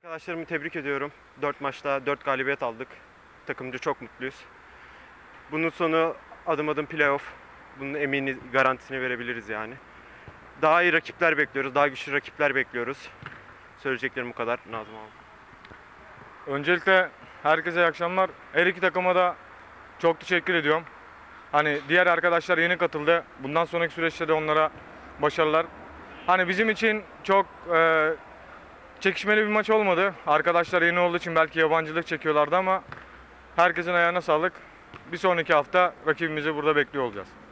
Arkadaşlarımı tebrik ediyorum. 4 maçta 4 galibiyet aldık. Takımca çok mutluyuz. Bunun sonu adım adım playoff. Bunun emini, garantisini verebiliriz yani. Daha iyi rakipler bekliyoruz. Daha güçlü rakipler bekliyoruz. Söyleyeceklerim bu kadar. Nazım abi. Öncelikle herkese iyi akşamlar. Her iki takıma da çok teşekkür ediyorum. Hani diğer arkadaşlar yeni katıldı. Bundan sonraki süreçte de onlara başarılar. Hani bizim için çok çekişmeli bir maç olmadı. Arkadaşlar yeni olduğu için belki yabancılık çekiyorlardı ama herkesin ayağına sağlık. Bir sonraki hafta rakibimizi burada bekliyor olacağız.